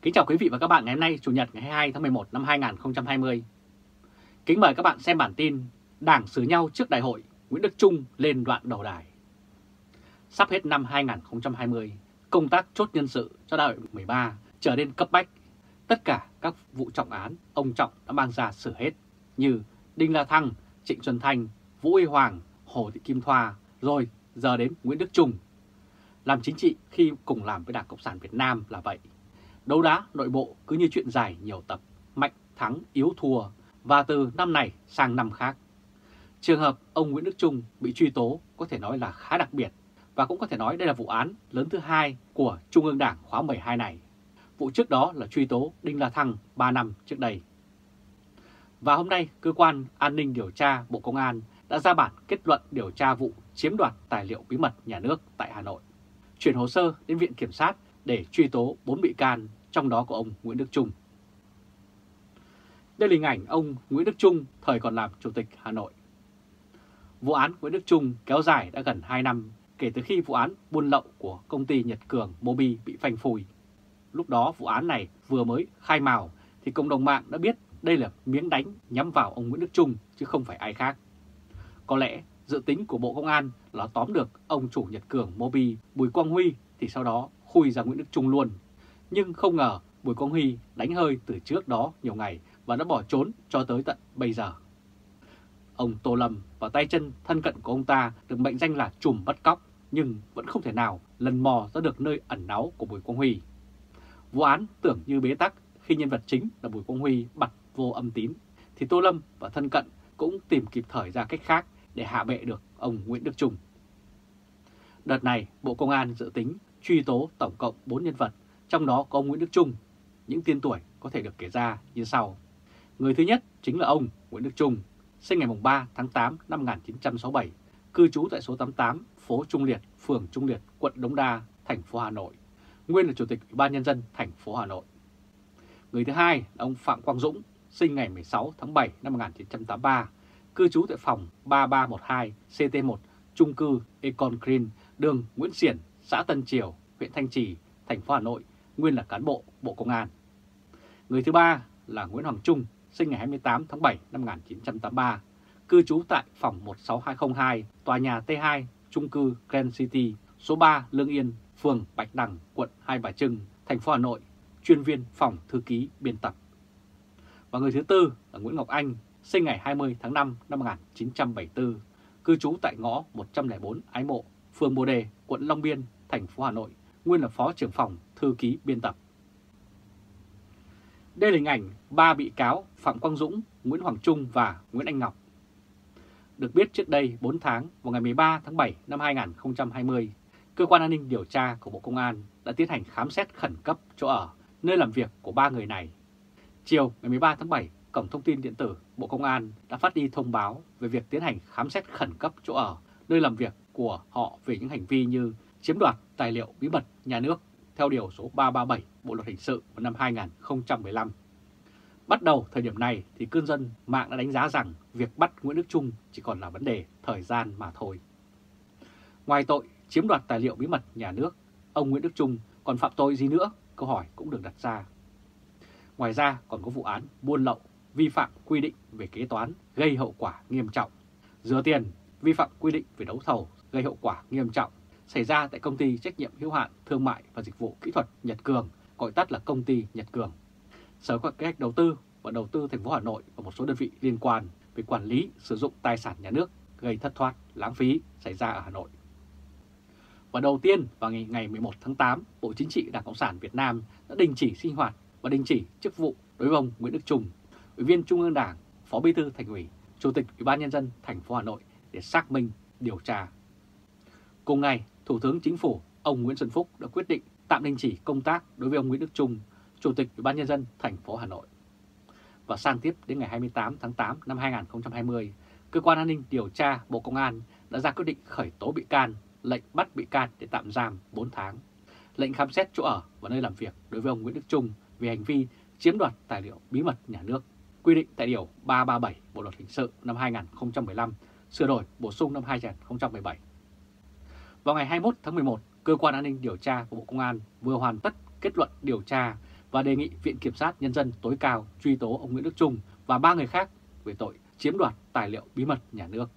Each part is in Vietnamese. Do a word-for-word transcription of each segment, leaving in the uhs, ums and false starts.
Kính chào quý vị và các bạn ngày hôm nay Chủ nhật ngày hai mươi hai tháng mười một năm hai nghìn không trăm hai mươi. Kính mời các bạn xem bản tin Đảng xử nhau trước đại hội, Nguyễn Đức Chung lên đoạn đầu đài. Sắp hết năm hai nghìn không trăm hai mươi, công tác chốt nhân sự cho đại hội mười ba trở nên cấp bách. Tất cả các vụ trọng án ông Trọng đã mang ra xử hết như Đinh La Thăng, Trịnh Xuân Thanh, Vũ Huy Hoàng, Hồ Thị Kim Thoa, rồi giờ đến Nguyễn Đức Chung. Làm chính trị khi cùng làm với Đảng Cộng sản Việt Nam là vậy. Đấu đá nội bộ cứ như chuyện dài nhiều tập, mạnh thắng yếu thua, và từ năm này sang năm khác. Trường hợp ông Nguyễn Đức Chung bị truy tố có thể nói là khá đặc biệt, và cũng có thể nói đây là vụ án lớn thứ hai của Trung ương Đảng khóa mười hai này. Vụ trước đó là truy tố Đinh La Thăng ba năm trước đây. Và hôm nay, Cơ quan An ninh Điều tra Bộ Công an đã ra bản kết luận điều tra vụ chiếm đoạt tài liệu bí mật nhà nước tại Hà Nội, chuyển hồ sơ đến Viện Kiểm sát để truy tố bốn bị can, trong đó có ông Nguyễn Đức Chung. Đây là hình ảnh ông Nguyễn Đức Chung thời còn làm Chủ tịch Hà Nội. Vụ án Nguyễn Đức Chung kéo dài đã gần hai năm kể từ khi vụ án buôn lậu của công ty Nhật Cường Mobi bị phanh phui. Lúc đó vụ án này vừa mới khai mào thì cộng đồng mạng đã biết đây là miếng đánh nhắm vào ông Nguyễn Đức Chung chứ không phải ai khác. Có lẽ dự tính của Bộ Công an là tóm được ông chủ Nhật Cường Mobi Bùi Quang Huy thì sau đó khui ra Nguyễn Đức Chung luôn. Nhưng không ngờ Bùi Quang Huy đánh hơi từ trước đó nhiều ngày và đã bỏ trốn cho tới tận bây giờ. Ông Tô Lâm và tay chân thân cận của ông ta được mệnh danh là trùm bắt cóc, nhưng vẫn không thể nào lần mò ra được nơi ẩn náu của Bùi Quang Huy. Vụ án tưởng như bế tắc khi nhân vật chính là Bùi Quang Huy bật vô âm tín, thì Tô Lâm và thân cận cũng tìm kịp thời ra cách khác để hạ bệ được ông Nguyễn Đức Chung. Đợt này, Bộ Công an dự tính truy tố tổng cộng bốn nhân vật, trong đó có ông Nguyễn Đức Chung. Những tên tuổi có thể được kể ra như sau. Người thứ nhất chính là ông Nguyễn Đức Chung, sinh ngày ba tháng tám năm một nghìn chín trăm sáu mươi bảy, cư trú tại số tám mươi tám phố Trung Liệt, phường Trung Liệt, quận Đống Đa, thành phố Hà Nội, nguyên là Chủ tịch Ủy ban Nhân dân thành phố Hà Nội. Người thứ hai là ông Phạm Quang Dũng, sinh ngày mười sáu tháng bảy năm một nghìn chín trăm tám mươi ba, cư trú tại phòng ba ba một hai C T một, chung cư Econ Green, đường Nguyễn Xiển, xã Tân Triều, huyện Thanh Trì, thành phố Hà Nội, nguyên là cán bộ Bộ Công an. Người thứ ba là Nguyễn Hoàng Trung, sinh ngày hai mươi tám tháng bảy năm một nghìn chín trăm tám mươi ba, cư trú tại phòng một sáu hai không hai, tòa nhà T hai, chung cư Grand City, số ba Lương Yên, phường Bạch Đằng, quận Hai Bà Trưng, thành phố Hà Nội, chuyên viên phòng thư ký biên tập. Và người thứ tư là Nguyễn Ngọc Anh, sinh ngày hai mươi tháng năm năm một nghìn chín trăm bảy mươi tư, cư trú tại ngõ một trăm lẻ bốn Ái Mộ, phường Bồ Đề, quận Long Biên, thành phố Hà Nội, nguyên là phó trưởng phòng thư ký biên tập. Đây là hình ảnh ba bị cáo Phạm Quang Dũng, Nguyễn Hoàng Trung và Nguyễn Anh Ngọc. Được biết trước đây bốn tháng, vào ngày mười ba tháng bảy năm hai nghìn không trăm hai mươi, Cơ quan An ninh Điều tra của Bộ Công an đã tiến hành khám xét khẩn cấp chỗ ở, nơi làm việc của ba người này. Chiều ngày mười ba tháng bảy, Cổng Thông tin Điện tử Bộ Công an đã phát đi thông báo về việc tiến hành khám xét khẩn cấp chỗ ở, nơi làm việc của họ về những hành vi như chiếm đoạt tài liệu bí mật nhà nước theo Điều số ba trăm ba mươi bảy Bộ Luật Hình sự vào năm hai nghìn không trăm mười lăm. Bắt đầu thời điểm này thì cư dân mạng đã đánh giá rằng việc bắt Nguyễn Đức Chung chỉ còn là vấn đề thời gian mà thôi. Ngoài tội chiếm đoạt tài liệu bí mật nhà nước, ông Nguyễn Đức Chung còn phạm tội gì nữa? Câu hỏi cũng được đặt ra. Ngoài ra còn có vụ án buôn lậu, vi phạm quy định về kế toán gây hậu quả nghiêm trọng, rửa tiền, vi phạm quy định về đấu thầu gây hậu quả nghiêm trọng xảy ra tại Công ty Trách nhiệm hữu hạn Thương mại và Dịch vụ Kỹ thuật Nhật Cường, gọi tắt là Công ty Nhật Cường, Sở Kế hoạch Đầu tư và Đầu tư thành phố Hà Nội và một số đơn vị liên quan về quản lý sử dụng tài sản nhà nước gây thất thoát, lãng phí xảy ra ở Hà Nội. Và đầu tiên vào ngày, ngày mười một tháng tám, Bộ Chính trị Đảng Cộng sản Việt Nam đã đình chỉ sinh hoạt và đình chỉ chức vụ đối với ông Nguyễn Đức Chung, Ủy viên Trung ương Đảng, Phó Bí thư Thành ủy, Chủ tịch Ủy ban Nhân dân thành phố Hà Nội để xác minh, điều tra. Cùng ngày, Thủ tướng Chính phủ ông Nguyễn Xuân Phúc đã quyết định tạm đình chỉ công tác đối với ông Nguyễn Đức Chung, Chủ tịch Ủy ban Nhân dân thành phố Hà Nội. Và sang tiếp đến ngày hai mươi tám tháng tám năm hai nghìn không trăm hai mươi, Cơ quan An ninh Điều tra Bộ Công an đã ra quyết định khởi tố bị can, lệnh bắt bị can để tạm giam bốn tháng, lệnh khám xét chỗ ở và nơi làm việc đối với ông Nguyễn Đức Chung về hành vi chiếm đoạt tài liệu bí mật nhà nước, quy định tại Điều ba trăm ba mươi bảy Bộ Luật Hình sự năm hai nghìn không trăm mười lăm, sửa đổi bổ sung năm hai nghìn không trăm mười bảy. Vào ngày hai mươi mốt tháng mười một, Cơ quan An ninh Điều tra của Bộ Công an vừa hoàn tất kết luận điều tra và đề nghị Viện Kiểm sát Nhân dân tối cao truy tố ông Nguyễn Đức Chung và ba người khác về tội chiếm đoạt tài liệu bí mật nhà nước.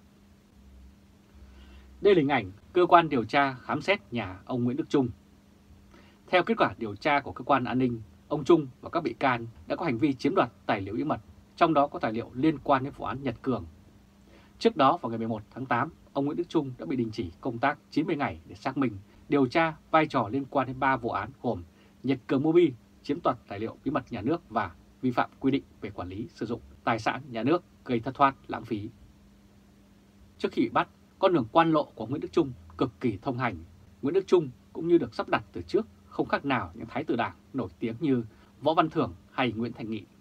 Đây là hình ảnh cơ quan điều tra khám xét nhà ông Nguyễn Đức Chung. Theo kết quả điều tra của cơ quan an ninh, ông Chung và các bị can đã có hành vi chiếm đoạt tài liệu bí mật, trong đó có tài liệu liên quan đến vụ án Nhật Cường. Trước đó vào ngày mười một tháng tám, ông Nguyễn Đức Chung đã bị đình chỉ công tác chín mươi ngày để xác minh, điều tra vai trò liên quan đến ba vụ án gồm Nhật Cường Mobile, chiếm đoạt tài liệu bí mật nhà nước và vi phạm quy định về quản lý sử dụng tài sản nhà nước gây thất thoát lãng phí. Trước khi bị bắt, con đường quan lộ của Nguyễn Đức Chung cực kỳ thông hành. Nguyễn Đức Chung cũng như được sắp đặt từ trước, không khác nào những thái tử Đảng nổi tiếng như Võ Văn Thưởng hay Nguyễn Thành Nghị.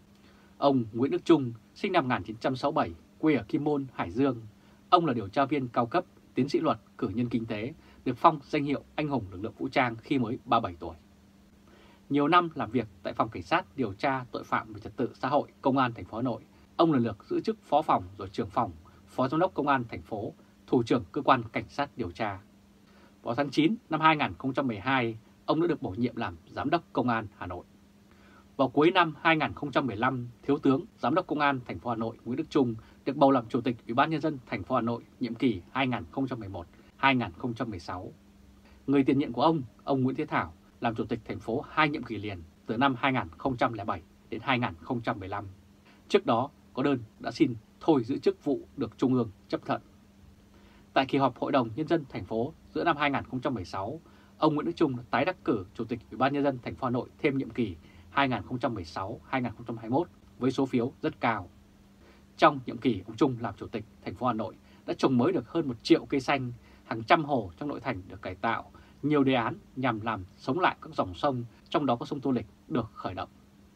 Ông Nguyễn Đức Chung sinh năm một nghìn chín trăm sáu mươi bảy, quê ở Kim Môn, Hải Dương. Ông là điều tra viên cao cấp, tiến sĩ luật, cử nhân kinh tế, được phong danh hiệu anh hùng lực lượng vũ trang khi mới ba mươi bảy tuổi. Nhiều năm làm việc tại Phòng Cảnh sát điều tra tội phạm về trật tự xã hội Công an thành phố Hà Nội, ông lần lượt giữ chức phó phòng rồi trưởng phòng, phó giám đốc Công an thành phố, thủ trưởng cơ quan cảnh sát điều tra. Vào tháng chín năm hai nghìn không trăm mười hai, ông đã được bổ nhiệm làm giám đốc Công an Hà Nội. Vào cuối năm hai nghìn không trăm mười lăm, Thiếu tướng Giám đốc Công an thành phố Hà Nội Nguyễn Đức Chung được bầu làm Chủ tịch Ủy ban Nhân dân thành phố Hà Nội nhiệm kỳ hai nghìn không trăm mười một đến hai nghìn không trăm mười sáu. Người tiền nhiệm của ông, ông Nguyễn Thế Thảo, làm Chủ tịch thành phố hai nhiệm kỳ liền từ năm hai nghìn không trăm lẻ bảy đến hai nghìn không trăm mười lăm. Trước đó có đơn đã xin thôi giữ chức vụ được Trung ương chấp thuận. Tại kỳ họp Hội đồng Nhân dân thành phố giữa năm hai nghìn không trăm mười sáu, ông Nguyễn Đức Chung đã tái đắc cử Chủ tịch Ủy ban Nhân dân thành phố Hà Nội thêm nhiệm kỳ hai nghìn không trăm mười sáu đến hai nghìn không trăm hai mươi mốt với số phiếu rất cao. Trong nhiệm kỳ, ông Chung làm Chủ tịch thành phố Hà Nội đã trồng mới được hơn một triệu cây xanh, hàng trăm hồ trong nội thành được cải tạo, nhiều đề án nhằm làm sống lại các dòng sông, trong đó có sông Tô Lịch được khởi động.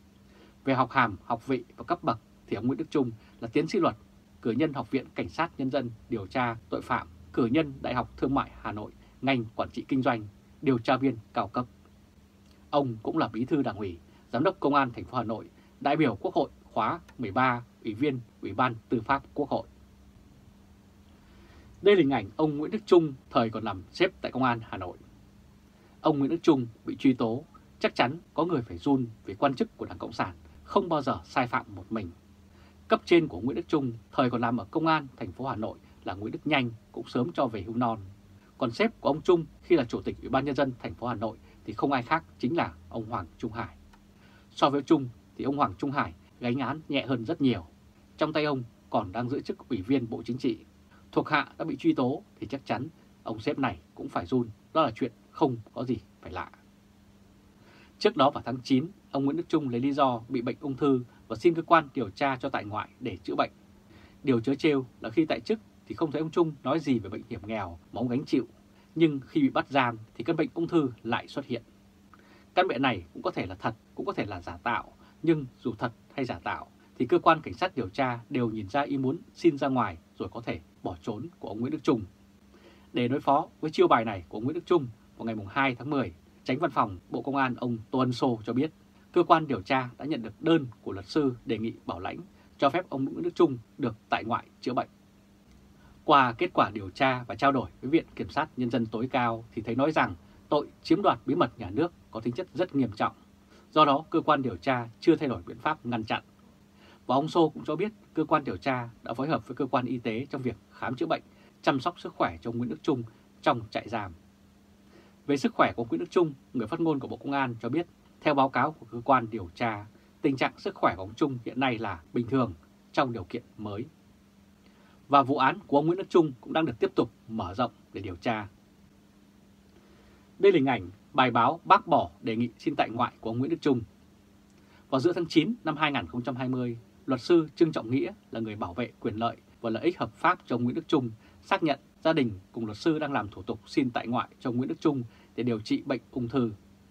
Về học hàm, học vị và cấp bậc thì ông Nguyễn Đức Chung là tiến sĩ luật, cử nhân Học viện Cảnh sát Nhân dân điều tra tội phạm, cử nhân Đại học Thương mại Hà Nội, ngành quản trị kinh doanh, điều tra viên cao cấp. Ông cũng là Bí thư Đảng ủy, Giám đốc Công an thành phố Hà Nội, đại biểu Quốc hội khóa mười ba, Ủy viên Ủy ban Tư pháp Quốc hội. Đây là hình ảnh ông Nguyễn Đức Chung thời còn làm sếp tại Công an Hà Nội. Ông Nguyễn Đức Chung bị truy tố, chắc chắn có người phải run vì quan chức của Đảng Cộng sản không bao giờ sai phạm một mình. Cấp trên của Nguyễn Đức Chung thời còn làm ở Công an thành phố Hà Nội là Nguyễn Đức Nhanh cũng sớm cho về hưu non. Còn sếp của ông Chung khi là Chủ tịch Ủy ban Nhân dân thành phố Hà Nội thì không ai khác chính là ông Hoàng Trung Hải. So với Chung thì ông Hoàng Trung Hải gánh án nhẹ hơn rất nhiều. Trong tay ông còn đang giữ chức Ủy viên Bộ Chính trị. Thuộc hạ đã bị truy tố thì chắc chắn ông sếp này cũng phải run, đó là chuyện không có gì phải lạ. Trước đó vào tháng chín, ông Nguyễn Đức Chung lấy lý do bị bệnh ung thư và xin cơ quan điều tra cho tại ngoại để chữa bệnh. Điều trớ trêu là khi tại chức thì không thấy ông Chung nói gì về bệnh hiểm nghèo mà ông gánh chịu, nhưng khi bị bắt giam thì căn bệnh ung thư lại xuất hiện. Căn bệnh này cũng có thể là thật, cũng có thể là giả tạo, nhưng dù thật hay giả tạo thì cơ quan cảnh sát điều tra đều nhìn ra ý muốn xin ra ngoài rồi có thể bỏ trốn của ông Nguyễn Đức Chung. Để đối phó với chiêu bài này của ông Nguyễn Đức Chung, vào ngày hai tháng mười, Chánh Văn phòng Bộ Công an ông Tô Ân Sô cho biết cơ quan điều tra đã nhận được đơn của luật sư đề nghị bảo lãnh cho phép ông Nguyễn Đức Chung được tại ngoại chữa bệnh. Qua kết quả điều tra và trao đổi với Viện Kiểm sát Nhân dân tối cao thì thấy nói rằng tội chiếm đoạt bí mật nhà nước có tính chất rất nghiêm trọng. Do đó, cơ quan điều tra chưa thay đổi biện pháp ngăn chặn. Và ông Sô cũng cho biết cơ quan điều tra đã phối hợp với cơ quan y tế trong việc khám chữa bệnh, chăm sóc sức khỏe cho ông Nguyễn Đức Chung trong trại giam. Về sức khỏe của Nguyễn Đức Chung, người phát ngôn của Bộ Công an cho biết, theo báo cáo của cơ quan điều tra, tình trạng sức khỏe của ông Chung hiện nay là bình thường trong điều kiện mới. Và vụ án của ông Nguyễn Đức Chung cũng đang được tiếp tục mở rộng để điều tra. Đây là hình ảnh bài báo bác bỏ đề nghị xin tại ngoại của ông Nguyễn Đức Chung. Vào giữa tháng chín năm hai nghìn không trăm hai mươi, luật sư Trương Trọng Nghĩa là người bảo vệ quyền lợi và lợi ích hợp pháp cho ông Nguyễn Đức Chung xác nhận gia đình cùng luật sư đang làm thủ tục xin tại ngoại cho ông Nguyễn Đức Chung để điều trị bệnh ung thư.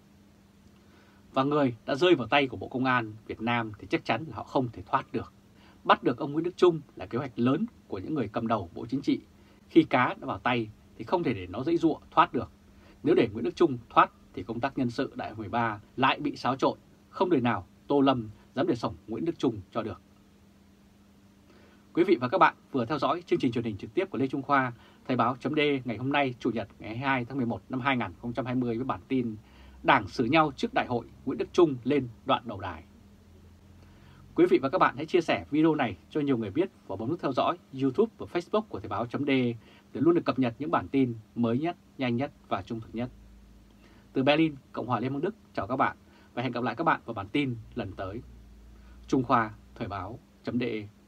Và người đã rơi vào tay của Bộ Công an Việt Nam thì chắc chắn là họ không thể thoát được. Bắt được ông Nguyễn Đức Chung là kế hoạch lớn của những người cầm đầu Bộ Chính trị. Khi cá đã vào tay thì không thể để nó dãy giụa thoát được. Nếu để Nguyễn Đức Chung thoát thì công tác nhân sự đại hội mười ba lại bị xáo trộn, không đời nào Tô Lâm dám để sổng Nguyễn Đức Chung cho được. Quý vị và các bạn vừa theo dõi chương trình truyền hình trực tiếp của Lê Trung Khoa, Thời báo chấm D ngày hôm nay Chủ nhật ngày hai mươi hai tháng mười một năm hai nghìn không trăm hai mươi với bản tin Đảng xử nhau trước đại hội, Nguyễn Đức Chung lên đoạn đầu đài. Quý vị và các bạn hãy chia sẻ video này cho nhiều người biết và bấm nút theo dõi YouTube và Facebook của Thời báo.de để luôn được cập nhật những bản tin mới nhất, nhanh nhất và trung thực nhất. Từ Berlin, Cộng hòa Liên bang Đức, chào các bạn và hẹn gặp lại các bạn vào bản tin lần tới. Trung Khoa, Thời báo.de